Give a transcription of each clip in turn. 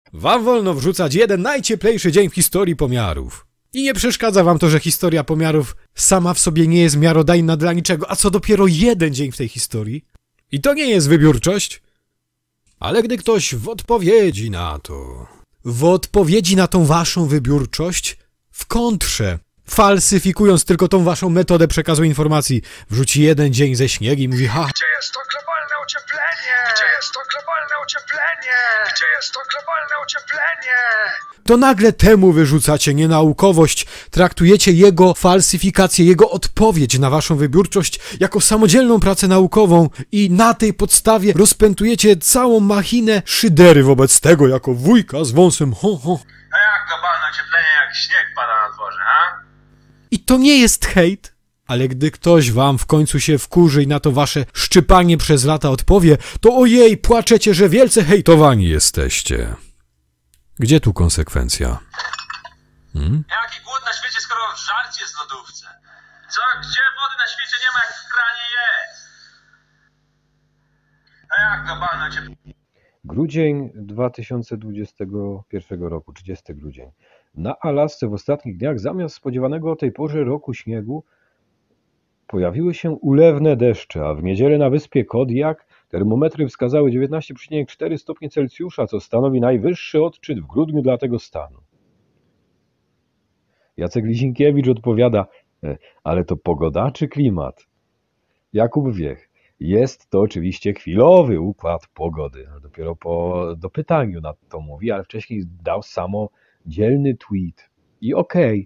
Wam wolno wrzucać jeden najcieplejszy dzień w historii pomiarów. I nie przeszkadza wam to, że historia pomiarów sama w sobie nie jest miarodajna dla niczego, a co dopiero jeden dzień w tej historii. I to nie jest wybiórczość. Ale gdy ktoś w odpowiedzi na tą waszą wybiórczość, w kontrze, falsyfikując tylko tą waszą metodę przekazu informacji, wrzuci jeden dzień ze śniegiem i mówi: ha, gdzie jest to globalne ocieplenie? Gdzie jest to globalne ocieplenie? Gdzie jest to globalne ocieplenie? to nagle temu wyrzucacie nienaukowość, traktujecie jego falsyfikację, jego odpowiedź na waszą wybiórczość jako samodzielną pracę naukową i na tej podstawie rozpętujecie całą machinę szydery wobec tego jako wujka z wąsem ho. A jak globalne ocieplenie, jak śnieg pada na dworze, ha? I to nie jest hejt, ale gdy ktoś wam w końcu się wkurzy i na to wasze szczypanie przez lata odpowie, to ojej, płaczecie, że wielce hejtowani jesteście. Gdzie tu konsekwencja? Jaki głód na świecie, skoro żarcie jest w lodówce? Co? Gdzie wody na świecie nie ma, jak w kranie jest? A jak globalne ocieplenie? Grudzień 2021 roku, 30 grudzień. Na Alasce w ostatnich dniach zamiast spodziewanego o tej porze roku śniegu pojawiły się ulewne deszcze, a w niedzielę na wyspie Kodiak termometry wskazały 19,4 stopnie Celsjusza, co stanowi najwyższy odczyt w grudniu dla tego stanu. Jacek Lisinkiewicz odpowiada: ale to pogoda czy klimat? Jakub Wiech: jest to oczywiście chwilowy układ pogody. Dopiero po dopytaniu nad to mówi, ale wcześniej dał samodzielny tweet. I okej.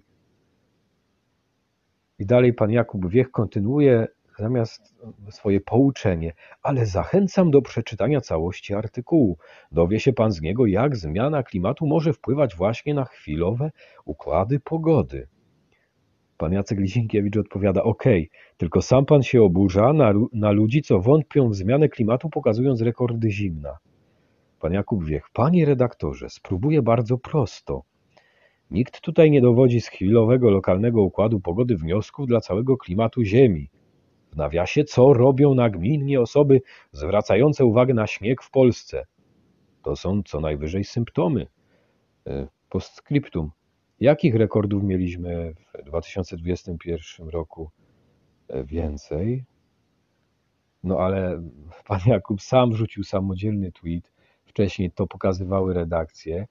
I dalej pan Jakub Wiech kontynuuje zamiast swoje pouczenie, ale zachęcam do przeczytania całości artykułu. Dowie się pan z niego, jak zmiana klimatu może wpływać właśnie na chwilowe układy pogody. Pan Jacek Lisinkiewicz odpowiada: okej, tylko sam pan się oburza na ludzi, co wątpią w zmianę klimatu, pokazując rekordy zimna. Pan Jakub Wiech: panie redaktorze, spróbuję bardzo prosto. Nikt tutaj nie dowodzi z chwilowego, lokalnego układu pogody wniosków dla całego klimatu Ziemi. W nawiasie, co robią nagminnie osoby zwracające uwagę na śnieg w Polsce? To są co najwyżej symptomy. Postscriptum. Jakich rekordów mieliśmy w 2021 roku więcej? No ale pan Jakub sam wrzucił samodzielny tweet. Wcześniej to pokazywały redakcje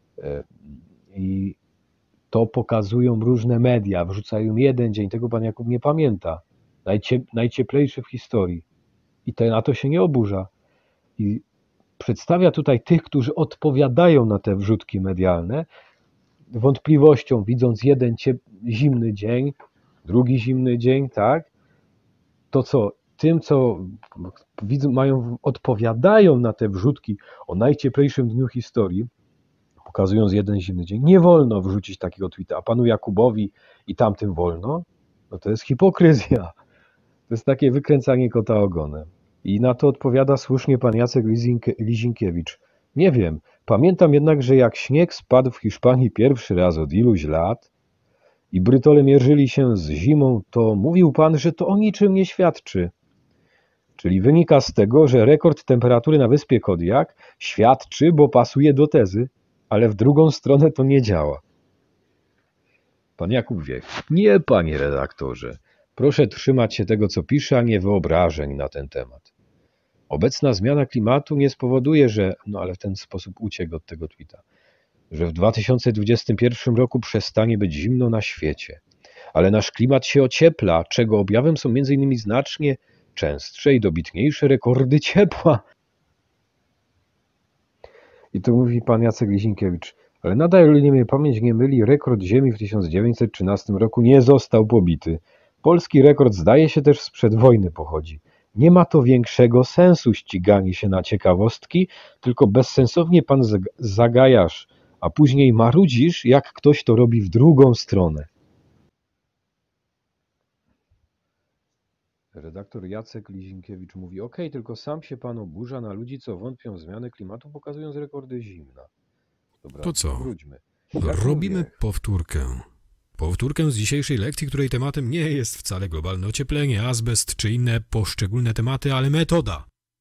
i to pokazują różne media. Wrzucają jeden dzień. Tego pan Jakub nie pamięta. Najcieplejszy w historii. I na to się nie oburza. I przedstawia tutaj tych, którzy odpowiadają na te wrzutki medialne, wątpliwością, widząc jeden zimny dzień, drugi zimny dzień, tak? To co, tym co odpowiadają na te wrzutki o najcieplejszym dniu historii, pokazując jeden zimny dzień, nie wolno wrzucić takiego tweeta, a panu Jakubowi i tamtym wolno? No to jest hipokryzja. To jest takie wykręcanie kota ogonem. I na to odpowiada słusznie pan Jacek Lisinkiewicz. Nie wiem, pamiętam jednak, że jak śnieg spadł w Hiszpanii pierwszy raz od iluś lat i Brytole mierzyli się z zimą, to mówił pan, że to o niczym nie świadczy. Czyli wynika z tego, że rekord temperatury na wyspie Kodiak świadczy, bo pasuje do tezy, ale w drugą stronę to nie działa. Pan Jakub Wiech: nie, panie redaktorze. Proszę trzymać się tego, co pisze, a nie wyobrażeń na ten temat. Obecna zmiana klimatu nie spowoduje, że, ale w ten sposób uciekł od tego tweeta, że w 2021 roku przestanie być zimno na świecie. Ale nasz klimat się ociepla, czego objawem są m.in. znacznie częstsze i dobitniejsze rekordy ciepła. I tu mówi pan Jacek Lisinkiewicz: ale nadal mnie pamięć nie myli, rekord Ziemi w 1913 roku nie został pobity. Polski rekord, zdaje się, też sprzed wojny pochodzi. Nie ma to większego sensu ściganie się na ciekawostki, tylko bezsensownie pan zagajasz, a później marudzisz, jak ktoś to robi w drugą stronę. Redaktor Jacek Lisinkiewicz mówi: okej, tylko sam się pan oburza na ludzi, co wątpią w zmianę klimatu, pokazując rekordy zimna. Dobra, to co? Wróćmy. Robimy powtórkę. Powtórkę z dzisiejszej lekcji, której tematem nie jest wcale globalne ocieplenie, azbest czy inne poszczególne tematy, ale metoda.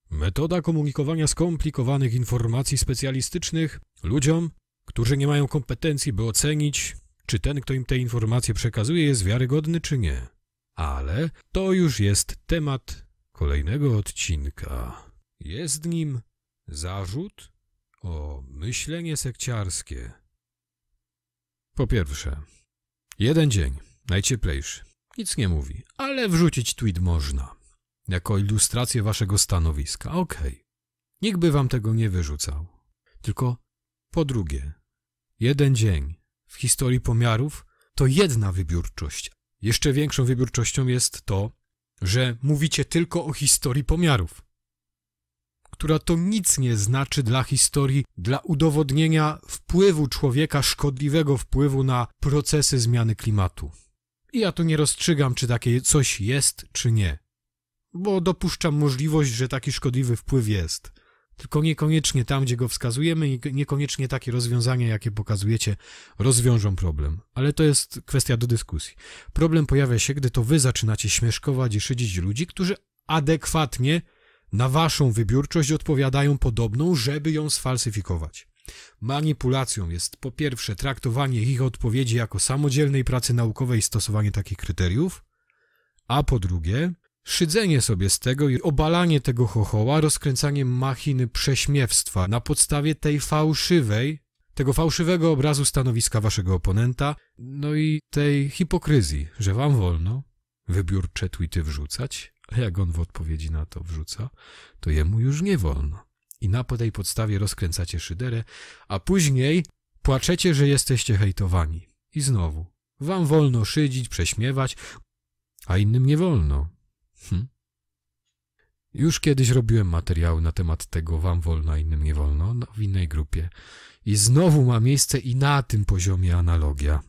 Metoda komunikowania skomplikowanych informacji specjalistycznych ludziom, którzy nie mają kompetencji, by ocenić, czy ten, kto im te informacje przekazuje, jest wiarygodny, czy nie. Ale to już jest temat kolejnego odcinka. Jest nim zarzut o myślenie sekciarskie. Po pierwsze, jeden dzień, najcieplejszy, nic nie mówi, ale wrzucić tweet można, jako ilustrację waszego stanowiska. Okej. Nikt by wam tego nie wyrzucał. Tylko po drugie, jeden dzień w historii pomiarów to jedna wybiórczość. Jeszcze większą wybiórczością jest to, że mówicie tylko o historii pomiarów, która to nic nie znaczy dla historii, dla udowodnienia wpływu człowieka, szkodliwego wpływu na procesy zmiany klimatu. I ja tu nie rozstrzygam, czy takie coś jest, czy nie. Bo dopuszczam możliwość, że taki szkodliwy wpływ jest. Tylko niekoniecznie tam, gdzie go wskazujemy i niekoniecznie takie rozwiązania, jakie pokazujecie, rozwiążą problem. Ale to jest kwestia do dyskusji. Problem pojawia się, gdy to wy zaczynacie śmieszkować i szydzić ludzi, którzy adekwatnie na waszą wybiórczość odpowiadają podobną, żeby ją sfalsyfikować. Manipulacją jest po pierwsze traktowanie ich odpowiedzi jako samodzielnej pracy naukowej i stosowanie takich kryteriów, a po drugie szydzenie sobie z tego i obalanie tego chochoła, rozkręcanie machiny prześmiewstwa na podstawie tego fałszywego obrazu stanowiska waszego oponenta, no i tej hipokryzji, że wam wolno wybiórcze tweety wrzucać, a jak on w odpowiedzi na to wrzuca, to jemu już nie wolno. I na tej podstawie rozkręcacie szyderę, a później płaczecie, że jesteście hejtowani. I znowu, wam wolno szydzić, prześmiewać, a innym nie wolno. Już kiedyś robiłem materiały na temat tego wam wolno, a innym nie wolno, no, w innej grupie. I znowu ma miejsce i na tym poziomie analogia.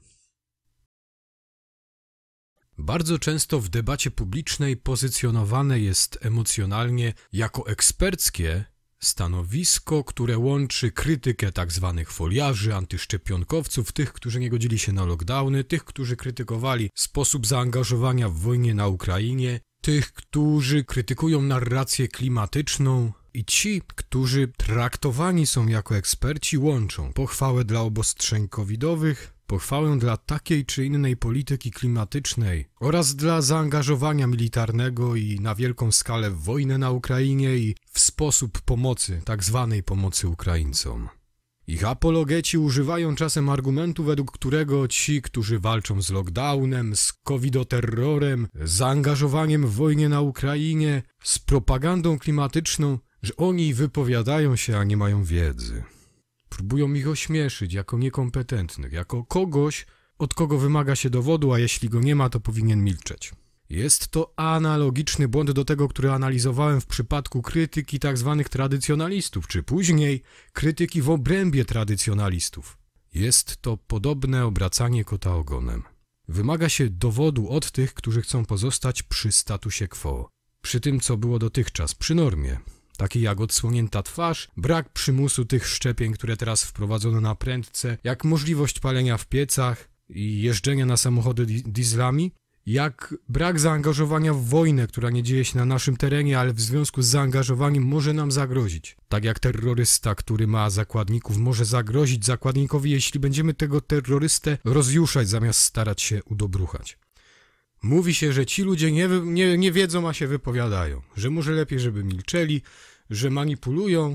Bardzo często w debacie publicznej pozycjonowane jest emocjonalnie jako eksperckie stanowisko, które łączy krytykę tzw. foliarzy, antyszczepionkowców, tych, którzy nie godzili się na lockdowny, tych, którzy krytykowali sposób zaangażowania w wojnie na Ukrainie, tych, którzy krytykują narrację klimatyczną i ci, którzy traktowani są jako eksperci, łączą pochwałę dla obostrzeń covidowych, pochwałę dla takiej czy innej polityki klimatycznej oraz dla zaangażowania militarnego i na wielką skalę w wojnę na Ukrainie i w sposób pomocy, tak zwanej pomocy Ukraińcom. Ich apologeci używają czasem argumentu, według którego ci, którzy walczą z lockdownem, z covidoterrorem, z zaangażowaniem w wojnie na Ukrainie, z propagandą klimatyczną, że oni wypowiadają się, a nie mają wiedzy. Próbują ich ośmieszyć jako niekompetentnych, jako kogoś, od kogo wymaga się dowodu, a jeśli go nie ma, to powinien milczeć. Jest to analogiczny błąd do tego, który analizowałem w przypadku krytyki tzw. tradycjonalistów, czy później krytyki w obrębie tradycjonalistów. Jest to podobne obracanie kota ogonem. Wymaga się dowodu od tych, którzy chcą pozostać przy statusie quo, przy tym, co było dotychczas, przy normie. Takie jak odsłonięta twarz, brak przymusu tych szczepień, które teraz wprowadzono na prędce, jak możliwość palenia w piecach i jeżdżenia na samochody dieslami, jak brak zaangażowania w wojnę, która nie dzieje się na naszym terenie, ale w związku z zaangażowaniem może nam zagrozić. Tak jak terrorysta, który ma zakładników, może zagrozić zakładnikowi, jeśli będziemy tego terrorystę rozjuszać, zamiast starać się udobruchać. Mówi się, że ci ludzie nie wiedzą, a się wypowiadają, że może lepiej, żeby milczeli, że manipulują.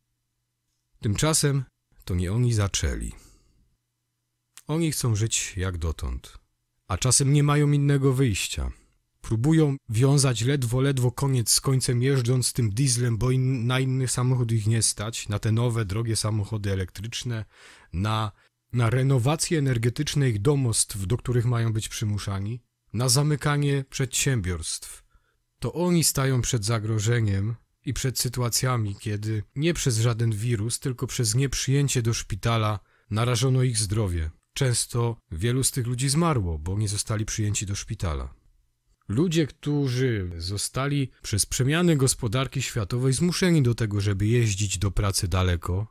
Tymczasem to nie oni zaczęli. Oni chcą żyć jak dotąd, a czasem nie mają innego wyjścia. Próbują wiązać ledwo koniec z końcem, jeżdżąc tym dieslem, bo na inny samochód ich nie stać, na te nowe, drogie samochody elektryczne, na renowację energetyczne ich domostw, do których mają być przymuszani, na zamykanie przedsiębiorstw. To oni stają przed zagrożeniem i przed sytuacjami, kiedy nie przez żaden wirus, tylko przez nieprzyjęcie do szpitala narażono ich zdrowie. Często wielu z tych ludzi zmarło, bo nie zostali przyjęci do szpitala. Ludzie, którzy zostali przez przemiany gospodarki światowej zmuszeni do tego, żeby jeździć do pracy daleko,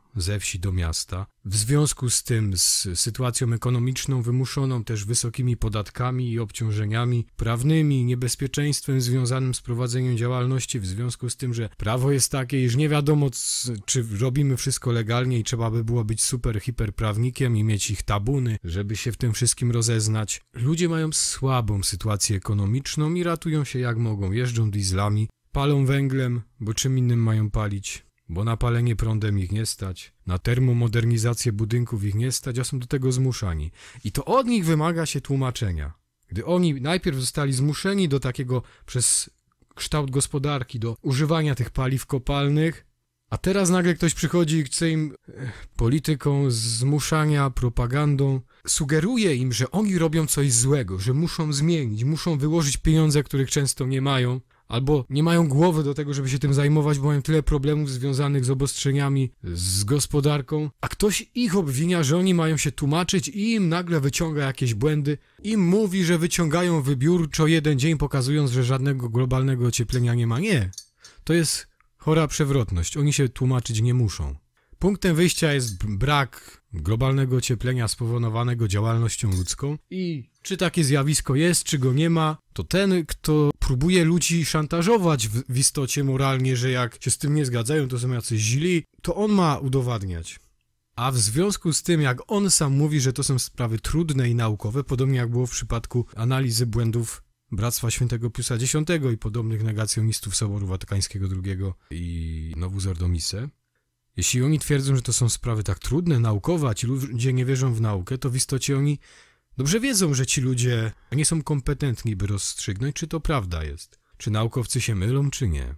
ze wsi do miasta. W związku z tym, z sytuacją ekonomiczną wymuszoną też wysokimi podatkami i obciążeniami prawnymi, niebezpieczeństwem związanym z prowadzeniem działalności, w związku z tym, że prawo jest takie, iż nie wiadomo, czy robimy wszystko legalnie i trzeba by było być super hiperprawnikiem i mieć ich tabuny, żeby się w tym wszystkim rozeznać. Ludzie mają słabą sytuację ekonomiczną i ratują się jak mogą. Jeżdżą dieslami, palą węglem, bo czym innym mają palić? Bo na palenie prądem ich nie stać, na termomodernizację budynków ich nie stać, a są do tego zmuszani. I to od nich wymaga się tłumaczenia. Gdy oni najpierw zostali zmuszeni do takiego przez kształt gospodarki, do używania tych paliw kopalnych, a teraz nagle ktoś przychodzi i chce im polityką zmuszania, propagandą, sugeruje im, że oni robią coś złego, że muszą zmienić, muszą wyłożyć pieniądze, których często nie mają, albo nie mają głowy do tego, żeby się tym zajmować, bo mają tyle problemów związanych z obostrzeniami, z gospodarką, a ktoś ich obwinia, że oni mają się tłumaczyć i im nagle wyciąga jakieś błędy, im mówi, że wyciągają wybiórczo jeden dzień, pokazując, że żadnego globalnego ocieplenia nie ma. Nie, to jest chora przewrotność, oni się tłumaczyć nie muszą. Punktem wyjścia jest brak globalnego ocieplenia spowodowanego działalnością ludzką i czy takie zjawisko jest, czy go nie ma, to ten, kto próbuje ludzi szantażować w istocie moralnie, że jak się z tym nie zgadzają, to są jacyś źli, to on ma udowadniać. A w związku z tym, jak on sam mówi, że to są sprawy trudne i naukowe, podobnie jak było w przypadku analizy błędów Bractwa Świętego Piusa X i podobnych negacjonistów Soboru Watykańskiego II i Novus Ordo Missae, jeśli oni twierdzą, że to są sprawy tak trudne, naukowe, a ci ludzie nie wierzą w naukę, to w istocie oni dobrze wiedzą, że ci ludzie nie są kompetentni, by rozstrzygnąć, czy to prawda jest, czy naukowcy się mylą, czy nie.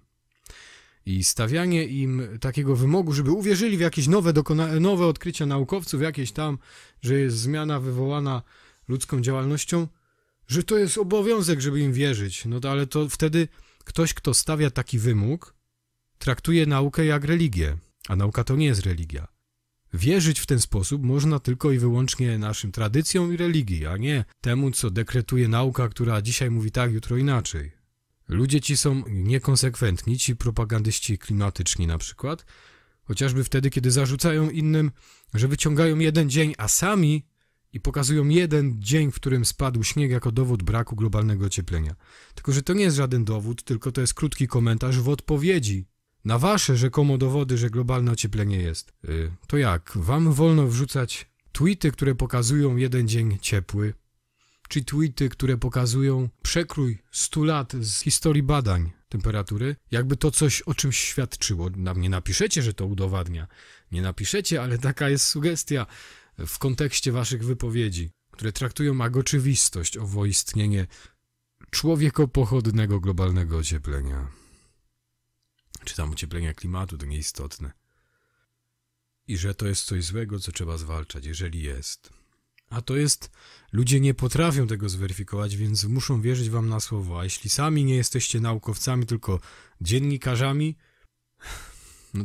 I stawianie im takiego wymogu, żeby uwierzyli w jakieś nowe odkrycia naukowców, jakieś tam, że jest zmiana wywołana ludzką działalnością, że to jest obowiązek, żeby im wierzyć. No to ale to wtedy ktoś, kto stawia taki wymóg, traktuje naukę jak religię, a nauka to nie jest religia. Wierzyć w ten sposób można tylko i wyłącznie naszym tradycjom i religii, a nie temu, co dekretuje nauka, która dzisiaj mówi tak, jutro inaczej. Ludzie ci są niekonsekwentni, ci propagandyści klimatyczni na przykład, chociażby wtedy, kiedy zarzucają innym, że wyciągają jeden dzień, a sami i pokazują jeden dzień, w którym spadł śnieg jako dowód braku globalnego ocieplenia. Tylko, że to nie jest żaden dowód, tylko to jest krótki komentarz w odpowiedzi na wasze rzekomo dowody, że globalne ocieplenie jest. To jak? Wam wolno wrzucać tweety, które pokazują jeden dzień ciepły, czy tweety, które pokazują przekrój 100 lat z historii badań temperatury, jakby to coś o czymś świadczyło. Nie napiszecie, że to udowadnia. Nie napiszecie, ale taka jest sugestia w kontekście waszych wypowiedzi, które traktują jak oczywistość owo istnienie człowiekopochodnego globalnego ocieplenia. Czy tam ocieplenia klimatu, to nieistotne. I że to jest coś złego, co trzeba zwalczać, jeżeli jest. A to jest... Ludzie nie potrafią tego zweryfikować, więc muszą wierzyć wam na słowo. A jeśli sami nie jesteście naukowcami, tylko dziennikarzami, no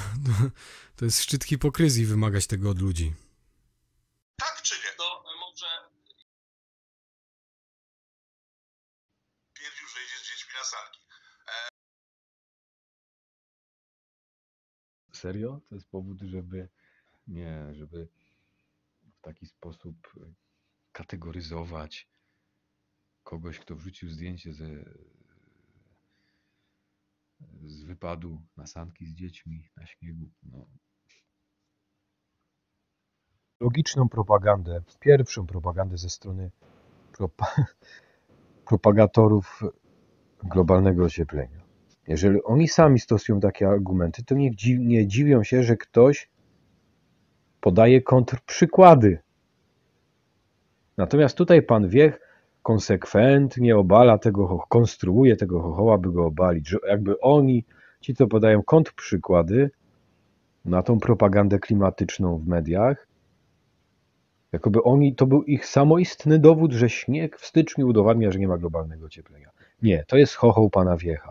to jest szczyt hipokryzji wymagać tego od ludzi. Tak czy nie? To może... Twierdził, że idzie z dziećmi na sanki. Serio? To jest powód, żeby w taki sposób kategoryzować kogoś, kto wrzucił zdjęcie z wypadu na sanki z dziećmi na śniegu. No. Logiczną propagandę, pierwszą propagandę ze strony propagatorów globalnego ocieplenia. Jeżeli oni sami stosują takie argumenty, to nie dziwią się, że ktoś podaje kontrprzykłady. Natomiast tutaj pan Wiech konsekwentnie obala tego, konstruuje tego chochoła, by go obalić. Że jakby oni, ci co podają kontrprzykłady na tą propagandę klimatyczną w mediach, jakoby oni, to był ich samoistny dowód, że śnieg w styczniu udowadnia, że nie ma globalnego ocieplenia. Nie, to jest chochoł pana Wiecha.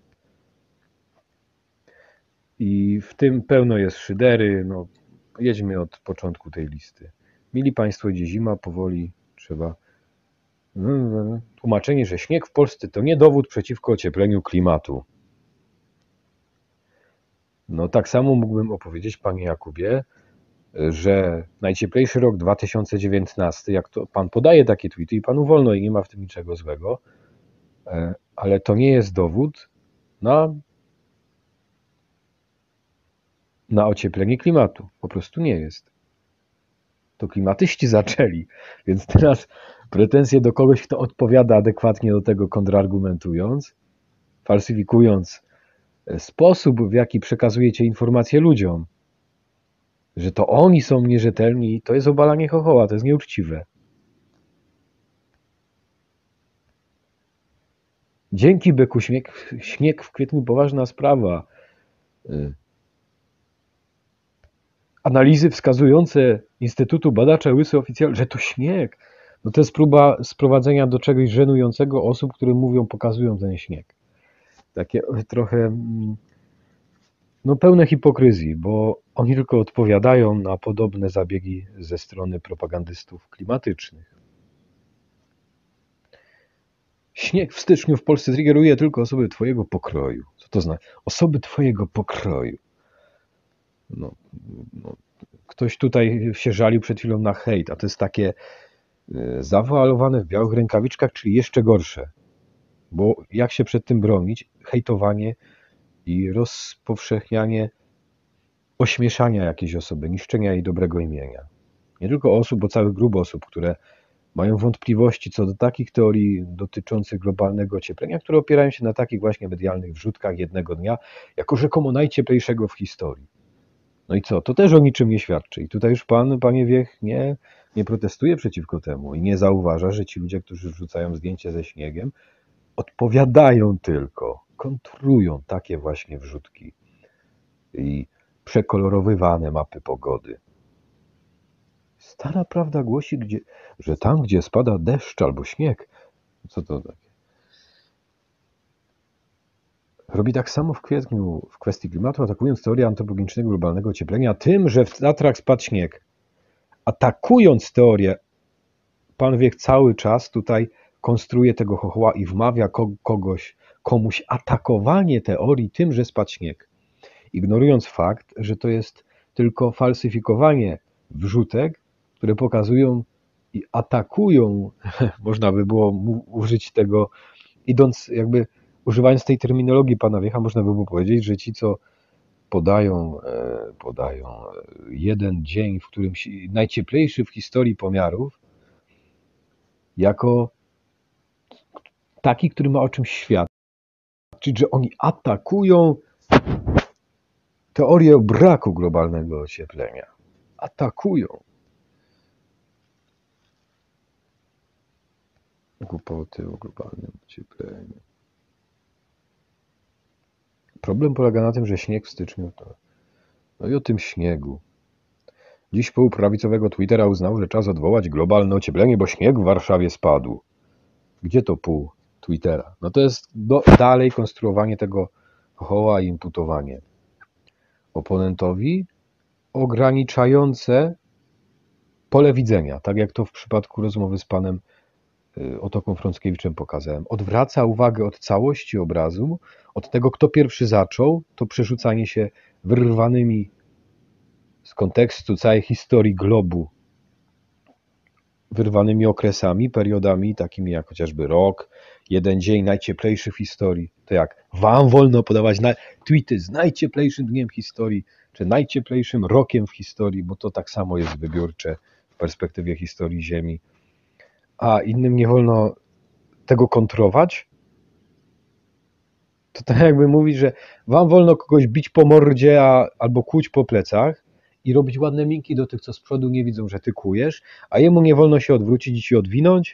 I w tym pełno jest szydery. No, jedźmy od początku tej listy. Mili Państwo, idzie zima, powoli trzeba... Tłumaczenie, że śnieg w Polsce to nie dowód przeciwko ociepleniu klimatu. No tak samo mógłbym opowiedzieć, panie Jakubie, że najcieplejszy rok 2019, jak to pan podaje takie tweety i panu wolno i nie ma w tym niczego złego, ale to nie jest dowód na ocieplenie klimatu. Po prostu nie jest. To klimatyści zaczęli, więc teraz pretensje do kogoś, kto odpowiada adekwatnie do tego, kontrargumentując, falsyfikując sposób, w jaki przekazujecie informacje ludziom, że to oni są nierzetelni, to jest obalanie chochoła, to jest nieuczciwe. Dzięki Byku, śnieg w kwietniu poważna sprawa. Analizy wskazujące Instytutu Badacza Łysy Oficjalny, że to śnieg, no to jest próba sprowadzenia do czegoś żenującego osób, które mówią, pokazują ten śnieg. Takie trochę pełne hipokryzji, bo oni tylko odpowiadają na podobne zabiegi ze strony propagandystów klimatycznych. Śnieg w styczniu w Polsce triggeruje tylko osoby twojego pokroju. Co to znaczy? Osoby twojego pokroju. Ktoś tutaj się żalił przed chwilą na hejt, a to jest takie zawoalowane w białych rękawiczkach, czyli jeszcze gorsze. Bo jak się przed tym bronić? Hejtowanie i rozpowszechnianie ośmieszania jakiejś osoby, niszczenia jej dobrego imienia. Nie tylko osób, bo całych grup osób, które mają wątpliwości co do takich teorii dotyczących globalnego ocieplenia, które opierają się na takich właśnie medialnych wrzutkach jednego dnia, jako rzekomo najcieplejszego w historii. No i co? To też o niczym nie świadczy. I tutaj już panie Wiech, nie protestuje przeciwko temu i nie zauważa, że ci ludzie, którzy wrzucają zdjęcie ze śniegiem, odpowiadają tylko, kontrują takie właśnie wrzutki i przekolorowywane mapy pogody. Stara prawda głosi, że tam, gdzie spada deszcz albo śnieg, co to takie? Robi tak samo w kwietniu w kwestii klimatu, atakując teorię antropogenicznego globalnego ocieplenia tym, że w Tatrach spadł śnieg. Atakując teorię, pan Wiech cały czas tutaj konstruuje tego chochoła i wmawia komuś atakowanie teorii tym, że spadł śnieg. Ignorując fakt, że to jest tylko falsyfikowanie wrzutek, które pokazują i atakują, można by było użyć tego, używając tej terminologii pana Wiecha, można by było powiedzieć, że ci, co podają jeden dzień, w którym najcieplejszy w historii pomiarów, jako taki, który ma o czymś świadczyć, że oni atakują teorię braku globalnego ocieplenia. Atakują. Głupoty o globalnym ociepleniu. Problem polega na tym, że śnieg w styczniu to... No i o tym śniegu. Dziś pół prawicowego Twittera uznał, że czas odwołać globalne ocieplenie, bo śnieg w Warszawie spadł. Gdzie to pół Twittera? No to jest dalej konstruowanie tego chochoła i imputowanie oponentowi ograniczające pole widzenia, tak jak to w przypadku rozmowy z panem Otoką Frąckiewiczem pokazałem. Odwraca uwagę od całości obrazu, od tego, kto pierwszy zaczął, to przerzucanie się wyrwanymi z kontekstu całej historii globu, wyrwanymi okresami, periodami, takimi jak chociażby rok, jeden dzień najcieplejszy w historii. To jak wam wolno podawać tweety z najcieplejszym dniem historii, czy najcieplejszym rokiem w historii, bo to tak samo jest wybiórcze w perspektywie historii Ziemi, a innym nie wolno tego kontrować, to tak jakby mówić, że wam wolno kogoś bić po mordzie albo kłuć po plecach i robić ładne minki do tych, co z przodu nie widzą, że ty kłujesz, a jemu nie wolno się odwrócić i ci odwinąć.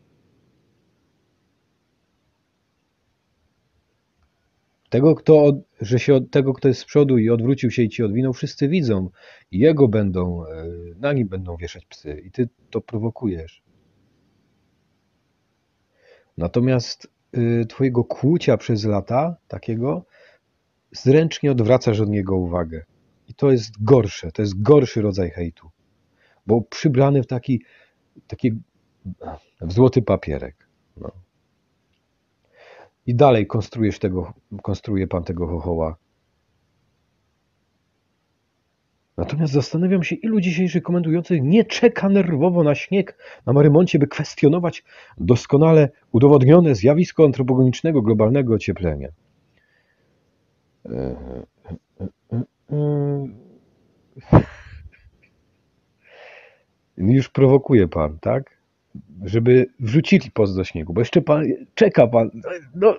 Tego, kto jest z przodu i odwrócił się i ci odwinął, wszyscy widzą i na nim będą wieszać psy i ty to prowokujesz. Natomiast twojego kłucia przez lata takiego zręcznie odwracasz od niego uwagę. I to jest gorsze, to jest gorszy rodzaj hejtu. Bo przybrany w taki w złoty papierek. No. I dalej konstruuje pan tego chochoła. Natomiast zastanawiam się, ilu dzisiejszych komentujących nie czeka nerwowo na śnieg na Marymoncie, by kwestionować doskonale udowodnione zjawisko antropogenicznego globalnego ocieplenia. Już prowokuje pan, tak? Żeby wrzucili post do śniegu, bo jeszcze pan, czeka pan, no,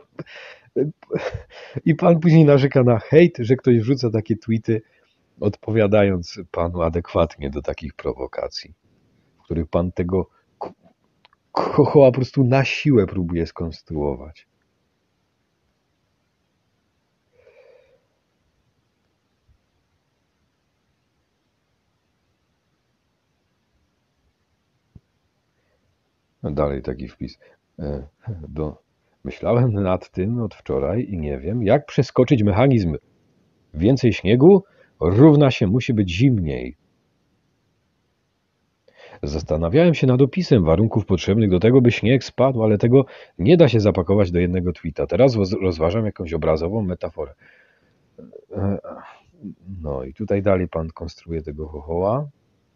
i pan później narzeka na hejt, że ktoś wrzuca takie tweety, odpowiadając panu adekwatnie do takich prowokacji, w których pan tego chochoła po prostu na siłę próbuje skonstruować. No dalej taki wpis. Myślałem nad tym od wczoraj i nie wiem, jak przeskoczyć mechanizm. Więcej śniegu równa się musi być zimniej. Zastanawiałem się nad opisem warunków potrzebnych do tego, by śnieg spadł, ale tego nie da się zapakować do jednego tweeta. Teraz rozważam jakąś obrazową metaforę. No i tutaj dalej pan konstruuje tego chochoła.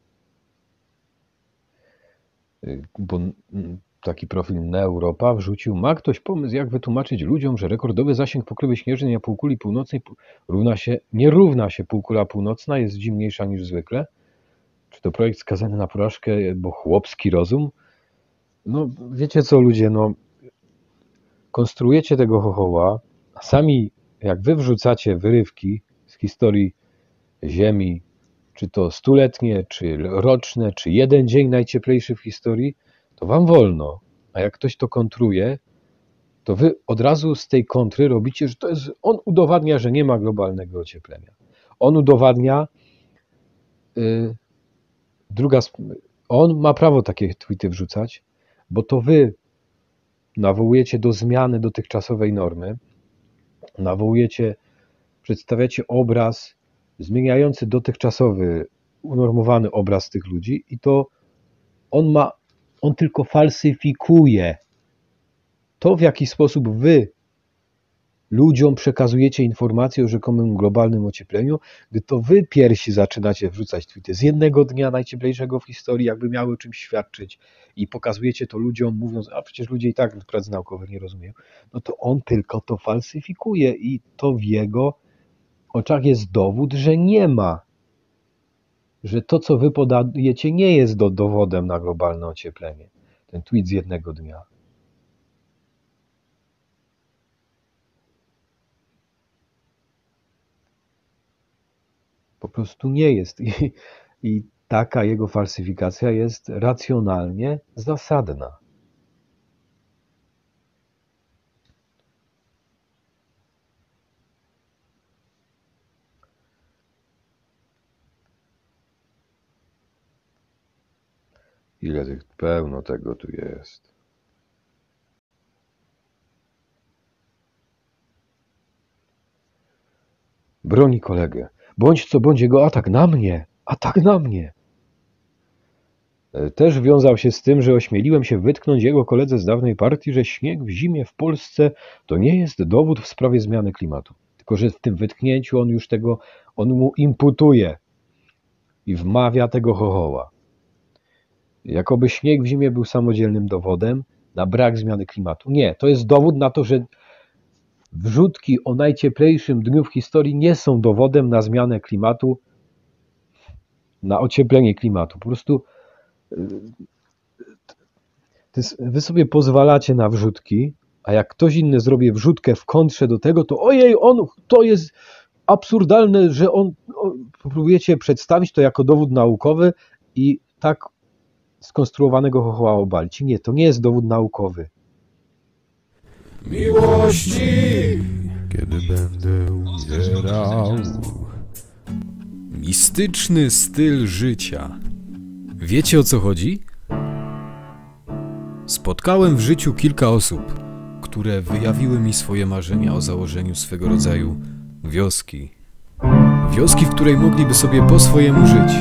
Bo taki profil Neuropa wrzucił: ma ktoś pomysł, jak wytłumaczyć ludziom, że rekordowy zasięg pokrywy śnieżnej na półkuli północnej nie równa się półkula północna, jest zimniejsza niż zwykle? Czy to projekt skazany na porażkę, bo chłopski rozum? No wiecie co, ludzie, no konstruujecie tego chochoła, a sami jak wy wrzucacie wyrywki z historii Ziemi, czy to stuletnie, czy roczne, czy jeden dzień najcieplejszy w historii, to wam wolno. A jak ktoś to kontruje, to wy od razu z tej kontry robicie, że to jest, on udowadnia, że nie ma globalnego ocieplenia. On udowadnia, on ma prawo takie tweety wrzucać, bo to wy nawołujecie do zmiany dotychczasowej normy, przedstawiacie obraz zmieniający dotychczasowy, unormowany obraz tych ludzi i to on tylko falsyfikuje to, w jaki sposób wy ludziom przekazujecie informacje o rzekomym globalnym ociepleniu, gdy to wy pierwsi zaczynacie wrzucać tweety z jednego dnia najcieplejszego w historii, jakby miały o czymś świadczyć i pokazujecie to ludziom, mówiąc, a przecież ludzie i tak prac naukowych nie rozumieją, no to on tylko to falsyfikuje i to w jego oczach jest dowód, że nie ma, że to, co wy podajecie, nie jest dowodem na globalne ocieplenie. Ten tweet z jednego dnia. Po prostu nie jest. I taka jego falsyfikacja jest racjonalnie zasadna. Ile tych, pełno tego tu jest. Broni kolegę. Bądź co bądź jego atak na mnie. Atak na mnie. Też wiązał się z tym, że ośmieliłem się wytknąć jego koledze z dawnej partii, że śnieg w zimie w Polsce to nie jest dowód w sprawie zmiany klimatu. Tylko że w tym wytknięciu on mu imputuje i wmawia tego chochoła. Jakoby śnieg w zimie był samodzielnym dowodem na brak zmiany klimatu. Nie, to jest dowód na to, że wrzutki o najcieplejszym dniu w historii nie są dowodem na zmianę klimatu, na ocieplenie klimatu. Po prostu wy sobie pozwalacie na wrzutki, a jak ktoś inny zrobi wrzutkę w kontrze do tego, to ojej, to jest absurdalne, że próbujecie przedstawić to jako dowód naukowy i tak skonstruowanego chochoła obalić. Nie, to nie jest dowód naukowy. Miłości, kiedy będę umierał. Mistyczny styl życia. Wiecie, o co chodzi? Spotkałem w życiu kilka osób, które wyjawiły mi swoje marzenia o założeniu swego rodzaju wioski. Wioski, w której mogliby sobie po swojemu żyć.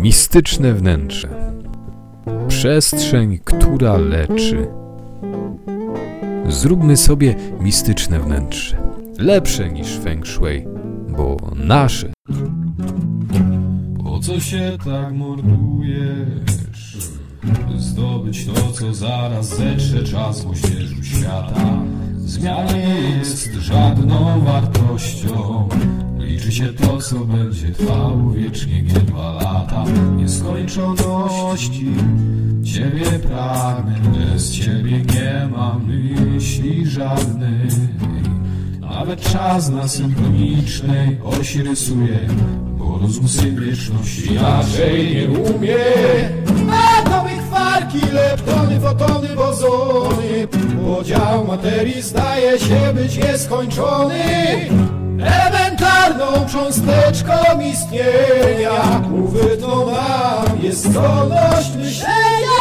Mistyczne wnętrze. Przestrzeń, która leczy. Zróbmy sobie mistyczne wnętrze. Lepsze niż feng shui, bo nasze. Po co się tak mordujesz? By zdobyć to, co zaraz zetrze czas w ościeżu świata. Zmiana nie jest żadną wartością. Liczy się to, co będzie trwało wiecznie, nie 2 lata. Nieskończoności Ciebie pragnę, bez Ciebie nie mam myśli żadnej. Nawet czas na synchronicznej osi rysuje, bo rozum syn wieczności inaczej nie umie. Atomy, kwarki, leptony, fotony, bozony. Podział materii zdaje się być nieskończony. Elementarną cząsteczką istnienia uchwytną nam jest zdolność myślenia.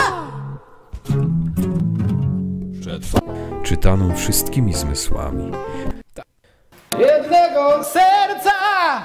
Czytaną wszystkimi zmysłami. Jednego serca,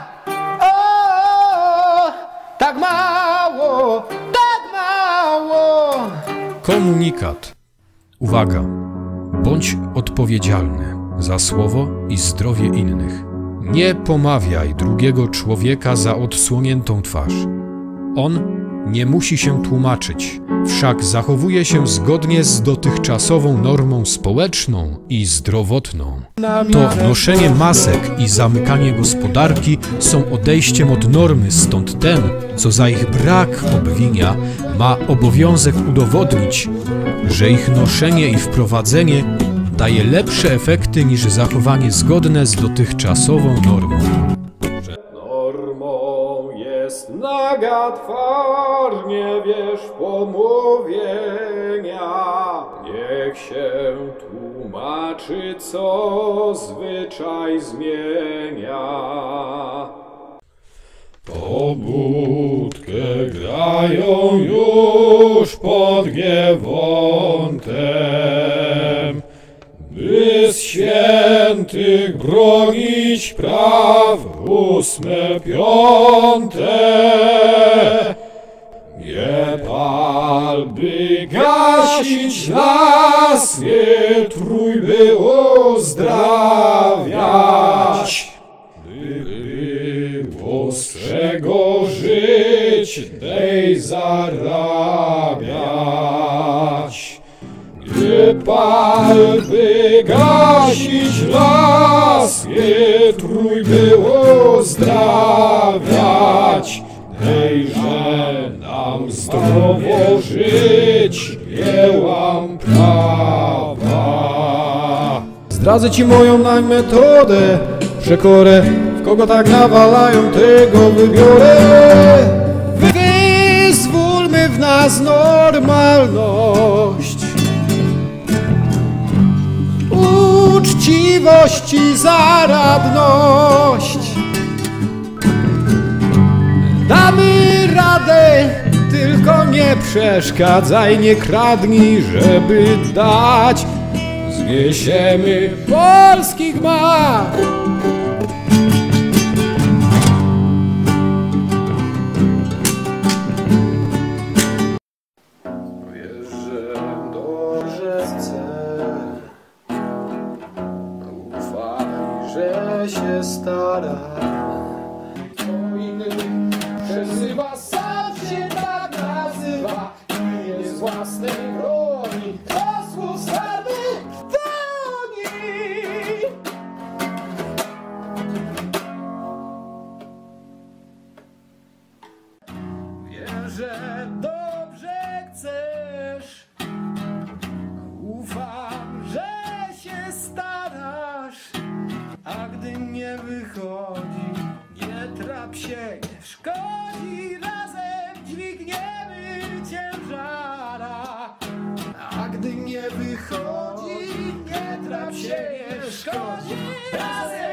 o, tak mało, tak mało. Komunikat. Uwaga. Bądź odpowiedzialny za słowo i zdrowie innych. Nie pomawiaj drugiego człowieka za odsłoniętą twarz. On nie musi się tłumaczyć, wszak zachowuje się zgodnie z dotychczasową normą społeczną i zdrowotną. To noszenie masek i zamykanie gospodarki są odejściem od normy, stąd ten, co za ich brak obwinia, ma obowiązek udowodnić, że ich noszenie i wprowadzenie daje lepsze efekty niż zachowanie zgodne z dotychczasową normą. Normą jest naga twarz, nie wiesz pomówienia. Niech się tłumaczy, co zwyczaj zmienia. Pobudkę grają już pod Giewontem, by z świętych bronić praw 8, 5. Nie pal, by gasić las, nie trój, by uzdrawiać, by było z czego żyć, dej zarabiać. Nie pal, by gasić las, nie trój, by uzdrawiać. Dejże nam zdrowo żyć, nie łam prawa. Zdradzę ci moją metodę, przekorę, w kogo tak nawalają, tego wybiorę. Wyzwólmy w nas normalność, uczciwość i zaradność. Damy radę, tylko nie przeszkadzaj, nie kradnij, żeby dać. Zniesiemy polski gmach. Wiesz, że dobrze chcę, ufaj, że się stara. Kto inny przezywa, sam się tak nazywa. Nie z własnej broni, osłów skarby pełni. Wiem, że dobrze chcesz, ufam, że się starasz, a gdy nie wychodzi, nie trap się, nie szkodzi, razem dźwigniemy ciężara. A gdy nie wychodzi, nie trap się, nie szkodzi, razem